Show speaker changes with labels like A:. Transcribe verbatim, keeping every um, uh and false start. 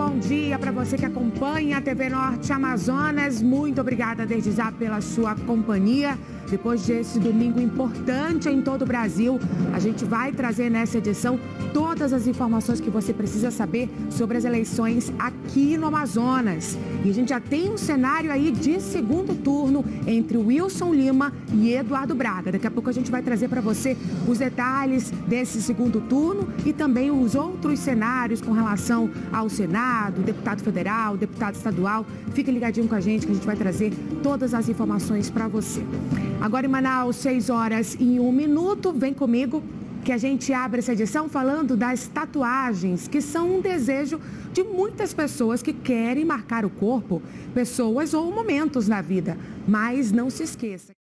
A: bom dia para você que acompanha a T V Norte Amazonas. Muito obrigada desde já pela sua companhia. Depois desse domingo importante em todo o Brasil, a gente vai trazer nessa edição todas as informações que você precisa saber sobre as eleições aqui no Amazonas. E a gente já tem um cenário aí de segundo turno entre Wilson Lima e Eduardo Braga. Daqui a pouco a gente vai trazer para você os detalhes desse segundo turno e também os outros cenários com relação ao Senado, deputado federal, deputado estadual. Fique ligadinho com a gente que a gente vai trazer todas as informações para você. Agora em Manaus, seis horas e um minuto, vem comigo que a gente abre essa edição falando das tatuagens, que são um desejo de muitas pessoas que querem marcar o corpo, pessoas ou momentos na vida. Mas não se esqueça.